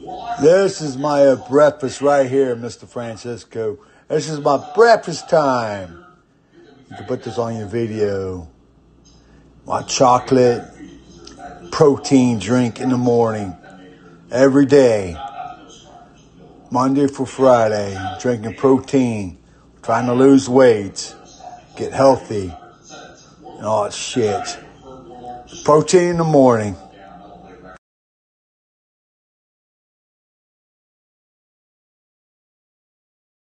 This is my breakfast right here, Mr. Francisco. This is my breakfast time. You can put this on your video. My chocolate protein drink in the morning. Every day. Monday through Friday. Drinking protein. Trying to lose weight. Get healthy. And all that shit. Protein in the morning.